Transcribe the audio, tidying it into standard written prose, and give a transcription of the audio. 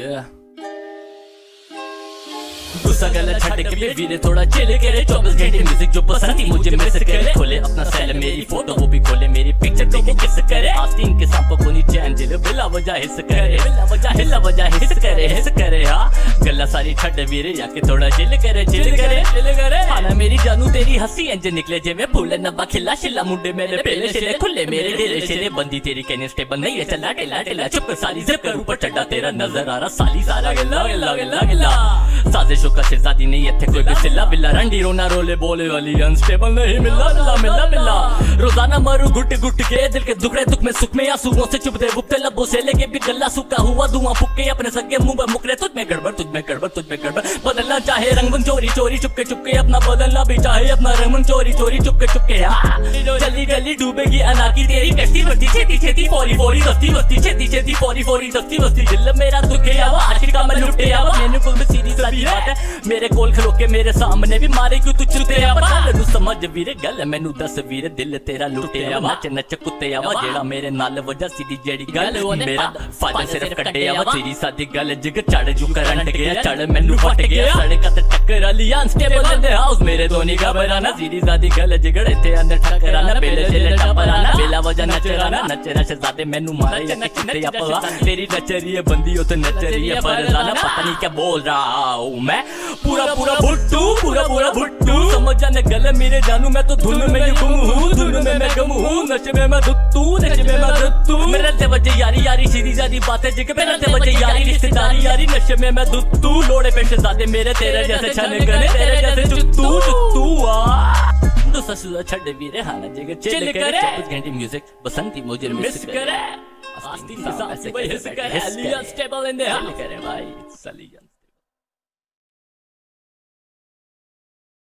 Yeah. गुस्सा गला छट के वीरे थोड़ा चिल करे 24 घंटे म्यूजिक जो पसंद थी मुझे मिस करे खोले अपना सेल मेरी फोटो वो भी खोले मेरी पिक्चर देखे किस करे आस्तीन के सांप को नी चैन जिल बिला वजह हिस करे बिला वजह हिस करे हाँ गला सारी छट वीरे जाके थोड़ा चिल करे आना मेरी जानू तेरी हंसी इंज निकले जे मैं भूले नब्बा खिला शिला मुंडे मेरे पहले शिले खुले मेरे डेरे शिले बंदी तेरी कहने स्टेबल नहीं है चला टेला चुप साली जिप कर ऊपर चढ़ा तेरा नजर आ रहा साली सारा गिला साजिशों का शहजादी नहीं है कोई भी सिला बिल्ला रंडी रोना रोले बोले वाली अनस्टेबल नहीं मिला रोजाना मरू गुट के दिल के दुखड़े दुख में सुख में आंसुओं से चुभते बुकते लबों से लेके भी गला सूखा हुआ धुआं फूके अपने सगे मुंह पर मुकरे तुझ में गड़बड़ बदलना चाहे रंग चोरी चुपके अपना बदलना भी चाहे अपना रंग चोरी चुपके जल्दी डूबेगी अनाकी तेरी कश्ती बस्ती छेती फोरी दस्ती छेती फोरी दस्ती दिल मेरा दुखे आवा आशिक का मैं लुटे आवा मैंने कुल सीधी सारी बात है मेरे कोल खलो के मेरे सामने भी मारे क्यों तू चुते आवा तू समझ वीरे गल मैनू दस वीरे दिल तेरा लुटे आवा नच कुत्ते आवा जेड़ा मेरे नाल वजह सीधी जेड़ी गल मेरा फायदा सिर्फ कटे आवा तेरी सादी गल जिग चढ़ जू करंट गया चढ़ मैनू फट गया सड़क ते टक्कर वाली अनस्टेबल इन द हाउस मेरे तो नहीं घबराना सीधी सादी गल जिगड़े थे अंदर टकराना पहले से टपराना बेला वजह नचराना शहजादे मैनू मारे या किते अपवा तेरी नचरी है बंदी हो तो नचरी है पर जाना पता नहीं क्या बोल रहा हूं मैं पूरा भुट्टू समझ जाने गले मेरे जानू मैं तो धुन में गुम हूँ नशे में मैं धुत्तू मेरे ते वजह यारी सीधी सादी बातें जिग मेरे ते वजह यारी रिश्तेदारी यारी नशे में मैं धुत्तू लोड़े पे शहजादे मेरे तेरे जैसे छन गले तेरे जैसे चुत्तू दूसरा छड़ वीरे हाना जगह चिल करे 24 घंटे म्यूजिक बसंती मुझे मिस करे आस्तीन के साथ ऐसे करे स्टेबल इन द हाउस करे भाई सलियन